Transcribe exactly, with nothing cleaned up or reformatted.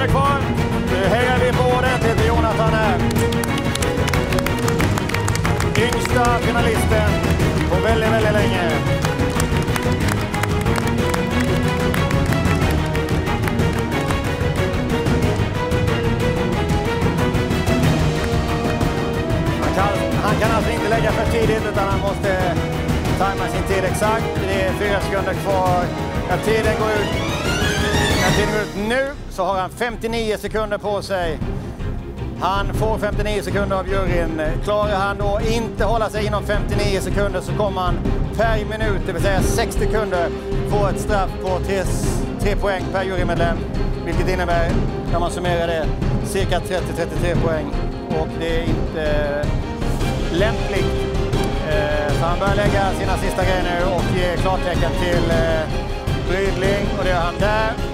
sekunder kvar. Nu hejar vi på ordentligt till Jonathan här. Yngsta finalisten på väldigt, väldigt länge. Han kan, han kan alltså inte lägga för tidigt utan han måste tajma sin tid exakt. Det är fyra sekunder kvar. När tiden går ut, när tiden går ut nu så har han femtionio sekunder på sig. Han får femtionio sekunder av juryn. Klarar han då inte hålla sig inom femtionio sekunder så kommer han per minut, det vill säga sex sekunder, få ett straff på tre poäng per jurymedlem. Vilket innebär, när man summerar det, cirka trettio till trettiotre poäng. Och det är inte lämpligt. Så han börjar lägga sina sista grejer nu och ge klartecken till brydling. Och det gör han där.